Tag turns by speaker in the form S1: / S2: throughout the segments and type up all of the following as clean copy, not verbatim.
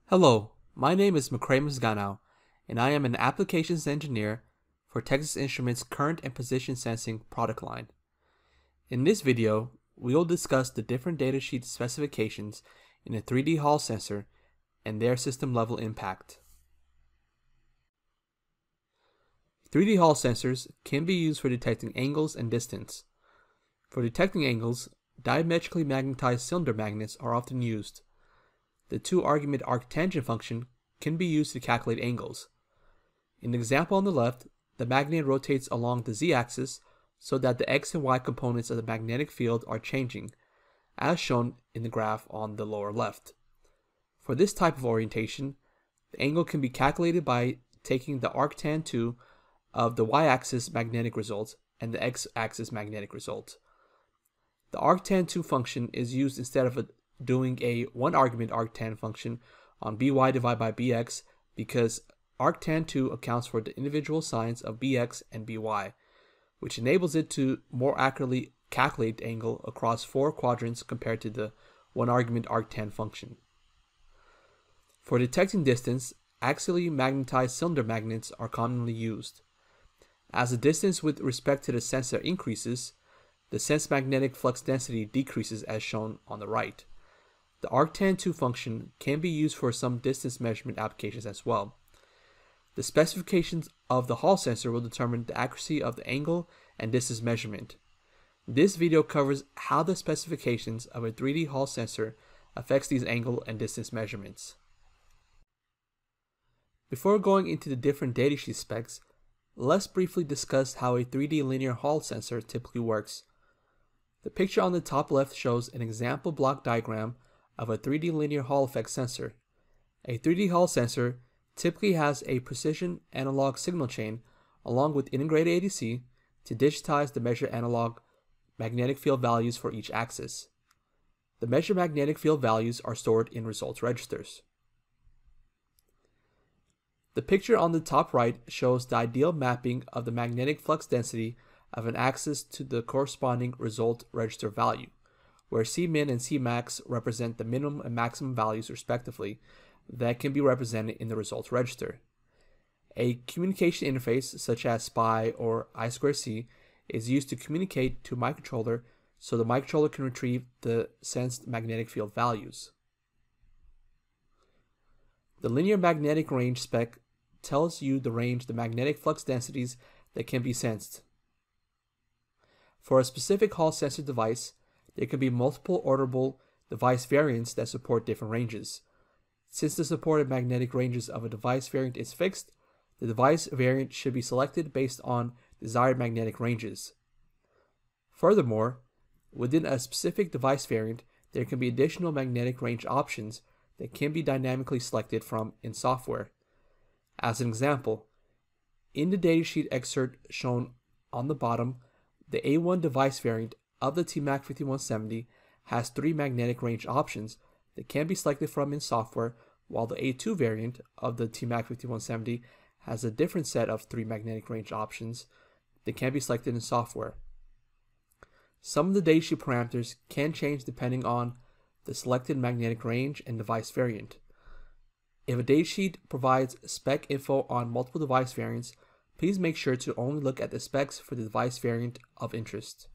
S1: Hello, my name is Ganau, and I am an applications engineer for Texas Instruments' current and position sensing product line. In this video, we will discuss the different datasheet specifications in a 3D Hall sensor and their system level impact. 3D Hall sensors can be used for detecting angles and distance. For detecting angles, diametrically magnetized cylinder magnets are often used. The two-argument arctangent function can be used to calculate angles. In the example on the left, the magnet rotates along the z-axis so that the x and y components of the magnetic field are changing, as shown in the graph on the lower left. For this type of orientation, the angle can be calculated by taking the arctan2 of the y-axis magnetic result and the x-axis magnetic result. The arctan2 function is used instead of doing a one-argument arctan function on by divided by bx because arctan2 accounts for the individual signs of bx and by, which enables it to more accurately calculate the angle across four quadrants compared to the one-argument arctan function. For detecting distance, axially magnetized cylinder magnets are commonly used. As the distance with respect to the sensor increases, the sense magnetic flux density decreases as shown on the right. The arctan2 function can be used for some distance measurement applications as well. The specifications of the Hall sensor will determine the accuracy of the angle and distance measurement. This video covers how the specifications of a 3D Hall sensor affects these angle and distance measurements. Before going into the different datasheet specs, let's briefly discuss how a 3D linear Hall sensor typically works. The picture on the top left shows an example block diagram of a 3D linear Hall effect sensor. A 3D Hall sensor typically has a precision analog signal chain along with integrated ADC to digitize the measured analog magnetic field values for each axis. The measured magnetic field values are stored in results registers. The picture on the top right shows the ideal mapping of the magnetic flux density of an axis to the corresponding result register value, where Cmin and Cmax represent the minimum and maximum values respectively that can be represented in the results register. A communication interface such as SPI or I2C is used to communicate to a microcontroller so the microcontroller can retrieve the sensed magnetic field values. The linear magnetic range spec tells you the range the magnetic flux densities that can be sensed. For a specific Hall sensor device, there can be multiple orderable device variants that support different ranges. Since the supported magnetic ranges of a device variant is fixed, the device variant should be selected based on desired magnetic ranges. Furthermore, within a specific device variant, there can be additional magnetic range options that can be dynamically selected from in software. As an example, in the datasheet excerpt shown on the bottom, the A1 device variant of the TMAC5170 has 3 magnetic range options that can be selected from in software, while the A2 variant of the TMAC5170 has a different set of 3 magnetic range options that can be selected in software. Some of the datasheet parameters can change depending on the selected magnetic range and device variant. If a datasheet provides spec info on multiple device variants, please make sure to only look at the specs for the device variant of interest.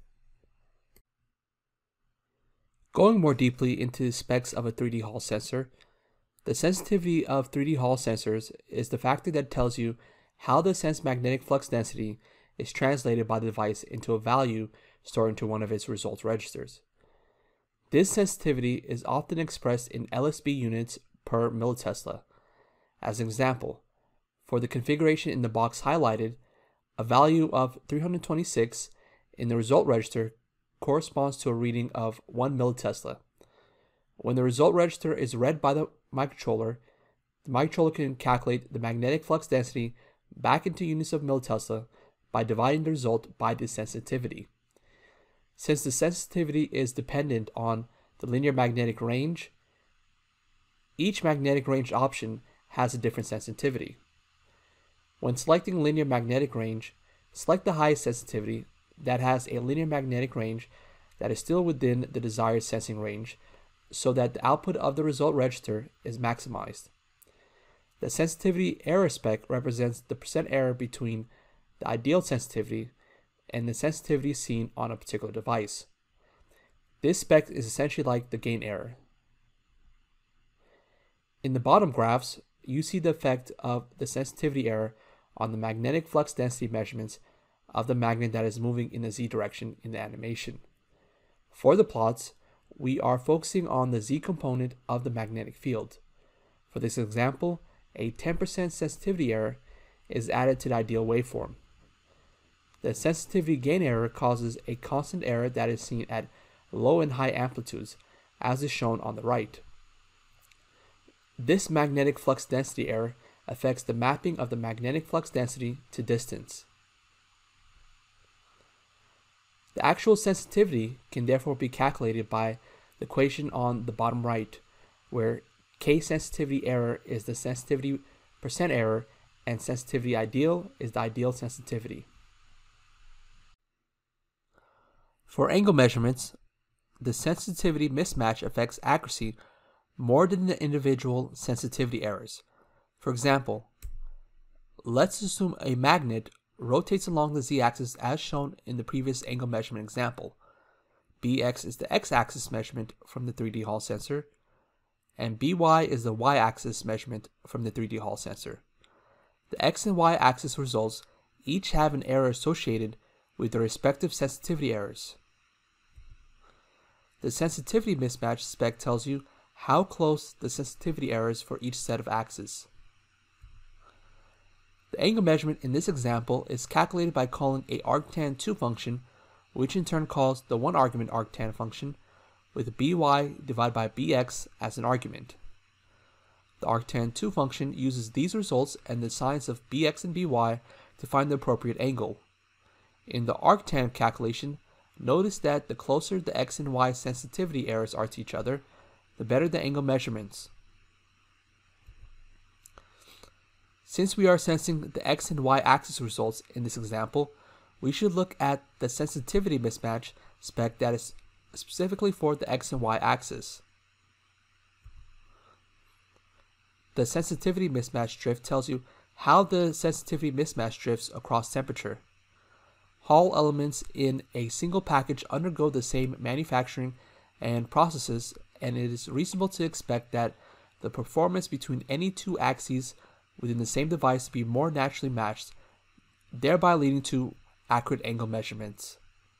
S1: Going more deeply into the specs of a 3D Hall sensor, the sensitivity of 3D Hall sensors is the factor that tells you how the sensed magnetic flux density is translated by the device into a value stored into one of its results registers. This sensitivity is often expressed in LSB units per millitesla. As an example, for the configuration in the box highlighted, a value of 326 in the result register corresponds to a reading of 1 millitesla. When the result register is read by the microcontroller can calculate the magnetic flux density back into units of millitesla by dividing the result by this sensitivity. Since the sensitivity is dependent on the linear magnetic range, each magnetic range option has a different sensitivity. When selecting linear magnetic range, select the highest sensitivity that has a linear magnetic range that is still within the desired sensing range so that the output of the result register is maximized. The sensitivity error spec represents the percent error between the ideal sensitivity and the sensitivity seen on a particular device. This spec is essentially like the gain error. In the bottom graphs, you see the effect of the sensitivity error on the magnetic flux density measurements of the magnet that is moving in the z direction in the animation. For the plots, we are focusing on the z component of the magnetic field. For this example, a 10% sensitivity error is added to the ideal waveform. The sensitivity gain error causes a constant error that is seen at low and high amplitudes, as is shown on the right. This magnetic flux density error affects the mapping of the magnetic flux density to distance. The actual sensitivity can therefore be calculated by the equation on the bottom right, where K sensitivity error is the sensitivity percent error and sensitivity ideal is the ideal sensitivity. For angle measurements, the sensitivity mismatch affects accuracy more than the individual sensitivity errors. For example, let's assume a magnet rotates along the z-axis as shown in the previous angle measurement example. Bx is the x-axis measurement from the 3D Hall sensor, and By is the y-axis measurement from the 3D Hall sensor. The x and y axis results each have an error associated with their respective sensitivity errors. The sensitivity mismatch spec tells you how close the sensitivity errors for each set of axes. The angle measurement in this example is calculated by calling a arctan2 function, which in turn calls the one argument arctan function, with by divided by bx as an argument. The arctan2 function uses these results and the signs of bx and by to find the appropriate angle. In the arctan calculation, notice that the closer the x and y sensitivity errors are to each other, the better the angle measurements. Since we are sensing the x and y axis results in this example, we should look at the sensitivity mismatch spec that is specifically for the x and y axis. The sensitivity mismatch drift tells you how the sensitivity mismatch drifts across temperature. Hall elements in a single package undergo the same manufacturing and processes, and it is reasonable to expect that the performance between any two axes within the same device to be more naturally matched, thereby leading to accurate angle measurements.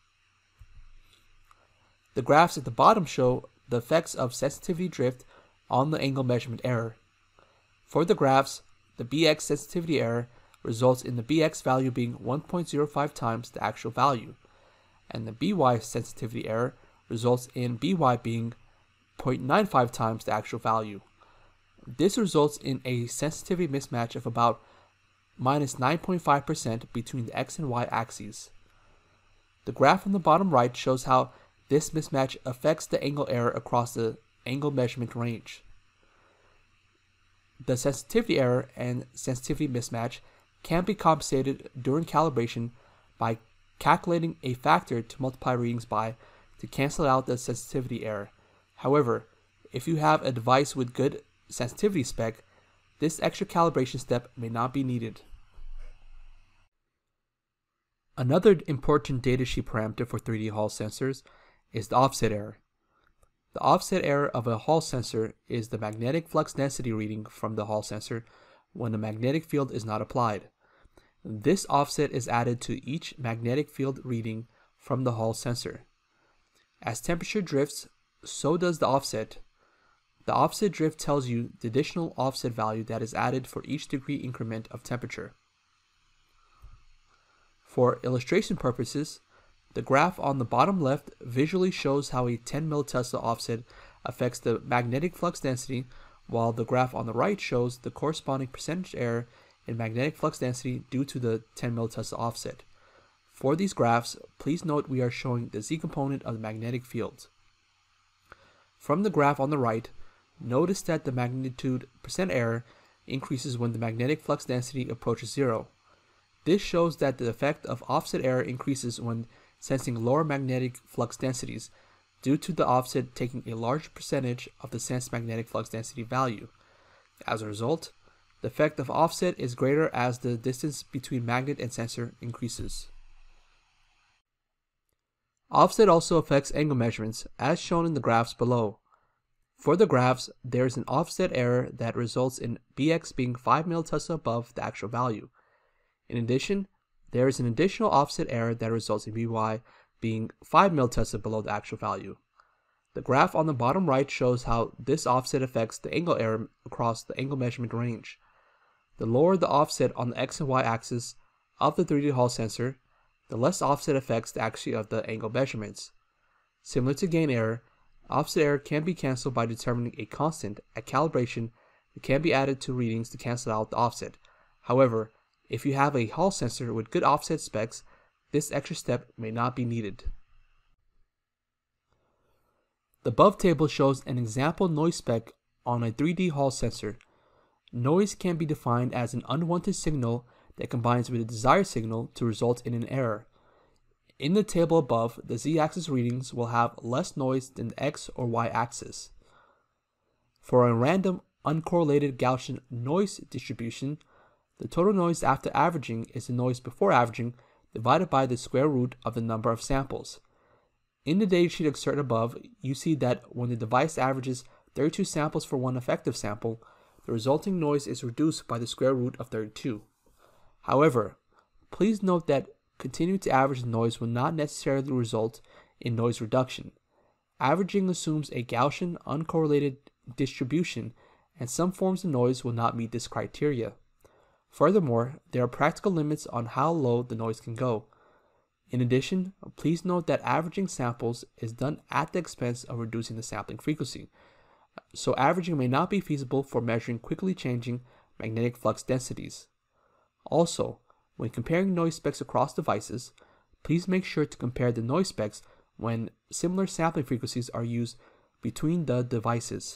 S1: The graphs at the bottom show the effects of sensitivity drift on the angle measurement error. For the graphs, the Bx sensitivity error results in the Bx value being 1.05 times the actual value, and the By sensitivity error results in By being 0.95 times the actual value. This results in a sensitivity mismatch of about minus 9.5% between the x and y axes. The graph on the bottom right shows how this mismatch affects the angle error across the angle measurement range. The sensitivity error and sensitivity mismatch can be compensated during calibration by calculating a factor to multiply readings by to cancel out the sensitivity error. However, if you have a device with good sensitivity spec, this extra calibration step may not be needed. Another important datasheet parameter for 3D Hall sensors is the offset error. The offset error of a Hall sensor is the magnetic flux density reading from the Hall sensor when the magnetic field is not applied. This offset is added to each magnetic field reading from the Hall sensor. As temperature drifts, so does the offset. The offset drift tells you the additional offset value that is added for each degree increment of temperature. For illustration purposes, the graph on the bottom left visually shows how a 10 millitesla offset affects the magnetic flux density, while the graph on the right shows the corresponding percentage error in magnetic flux density due to the 10 millitesla offset. For these graphs, please note we are showing the z component of the magnetic field. From the graph on the right, notice that the magnitude percent error increases when the magnetic flux density approaches 0. This shows that the effect of offset error increases when sensing lower magnetic flux densities due to the offset taking a large percentage of the sensed magnetic flux density value. As a result, The effect of offset is greater as the distance between magnet and sensor increases. Offset also affects angle measurements, as shown in the graphs below. For the graphs, there is an offset error that results in Bx being 5 millitesla above the actual value. In addition, there is an additional offset error that results in By being 5 millitesla below the actual value. The graph on the bottom right shows how this offset affects the angle error across the angle measurement range. The lower the offset on the x and y axis of the 3D Hall sensor, the less offset affects the accuracy of the angle measurements. Similar to gain error, offset error can be cancelled by determining a constant at calibration that can be added to readings to cancel out the offset. However, if you have a Hall sensor with good offset specs, this extra step may not be needed. The above table shows an example noise spec on a 3D Hall sensor. Noise can be defined as an unwanted signal that combines with a desired signal to result in an error. In the table above, the z-axis readings will have less noise than the x or y-axis. For a random uncorrelated Gaussian noise distribution, the total noise after averaging is the noise before averaging divided by the square root of the number of samples. In the datasheet excerpt above, you see that when the device averages 32 samples for one effective sample, the resulting noise is reduced by the square root of 32. However, please note that continuing to average the noise will not necessarily result in noise reduction. Averaging assumes a Gaussian uncorrelated distribution, and some forms of noise will not meet this criteria. Furthermore, there are practical limits on how low the noise can go. In addition, please note that averaging samples is done at the expense of reducing the sampling frequency, so averaging may not be feasible for measuring quickly changing magnetic flux densities. Also, when comparing noise specs across devices, please make sure to compare the noise specs when similar sampling frequencies are used between the devices.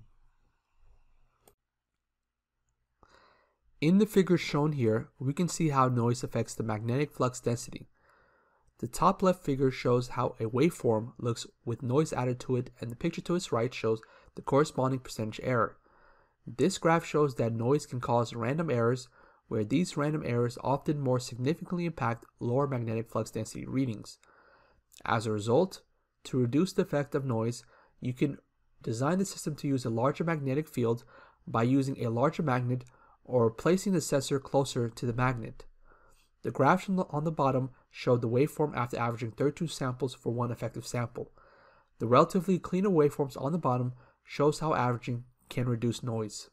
S1: In the figure shown here, we can see how noise affects the magnetic flux density. The top left figure shows how a waveform looks with noise added to it, and the picture to its right shows the corresponding percentage error. This graph shows that noise can cause random errors, where these random errors often more significantly impact lower magnetic flux density readings. As a result, to reduce the effect of noise, you can design the system to use a larger magnetic field by using a larger magnet or placing the sensor closer to the magnet. The graphs on the bottom show the waveform after averaging 32 samples for one effective sample. The relatively cleaner waveforms on the bottom shows how averaging can reduce noise.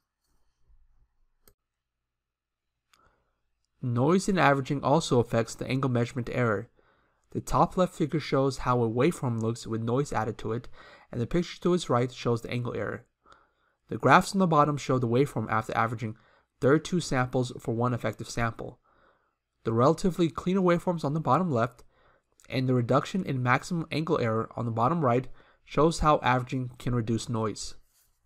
S1: Noise in averaging also affects the angle measurement error. The top left figure shows how a waveform looks with noise added to it, and the picture to its right shows the angle error. The graphs on the bottom show the waveform after averaging 32 samples for one effective sample. The relatively cleaner waveforms on the bottom left and the reduction in maximum angle error on the bottom right shows how averaging can reduce noise.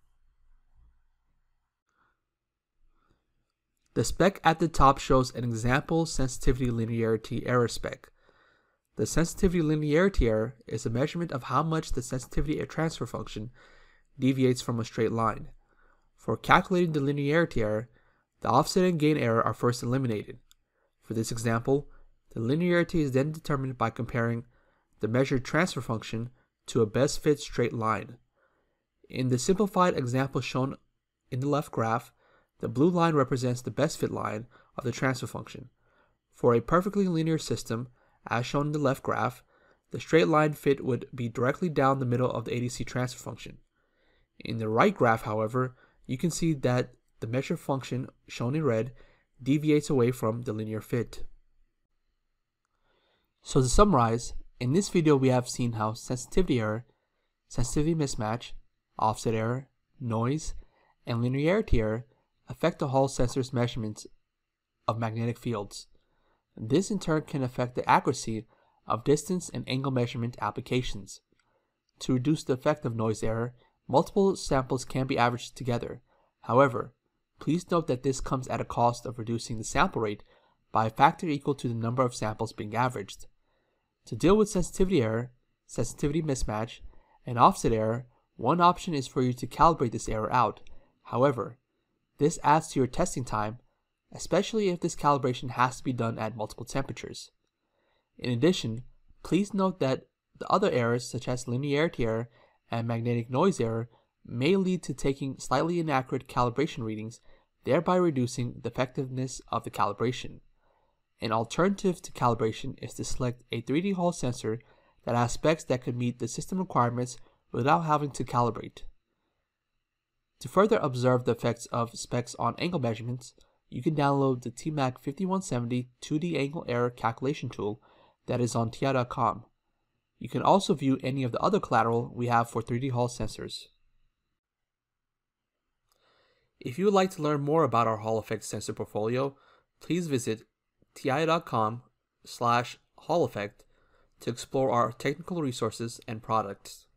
S1: The spec at the top shows an example sensitivity linearity error spec. The sensitivity linearity error is a measurement of how much the sensitivity transfer function deviates from a straight line. For calculating the linearity error, the offset and gain error are first eliminated. For this example, the linearity is then determined by comparing the measured transfer function to a best fit straight line. In the simplified example shown in the left graph, the blue line represents the best fit line of the transfer function. For a perfectly linear system, as shown in the left graph, the straight line fit would be directly down the middle of the ADC transfer function. In the right graph, however, you can see that the measure function, shown in red, deviates away from the linear fit. So to summarize, in this video we have seen how sensitivity error, sensitivity mismatch, offset error, noise, and linearity error affect the Hall sensor's measurements of magnetic fields. This in turn can affect the accuracy of distance and angle measurement applications. To reduce the effect of noise error, multiple samples can be averaged together. However, please note that this comes at a cost of reducing the sample rate by a factor equal to the number of samples being averaged. To deal with sensitivity error, sensitivity mismatch, and offset error, one option is for you to calibrate this error out. However, This adds to your testing time, especially if this calibration has to be done at multiple temperatures. In addition, please note that the other errors such as linearity error and magnetic noise error may lead to taking slightly inaccurate calibration readings, thereby reducing the effectiveness of the calibration. An alternative to calibration is to select a 3D Hall sensor that has specs that could meet the system requirements without having to calibrate. To further observe the effects of specs on angle measurements, you can download the TMAC 5170 2D angle error calculation tool that is on ti.com. You can also view any of the other collateral we have for 3D Hall sensors. If you would like to learn more about our Hall effect sensor portfolio, please visit ti.com/Hall effect to explore our technical resources and products.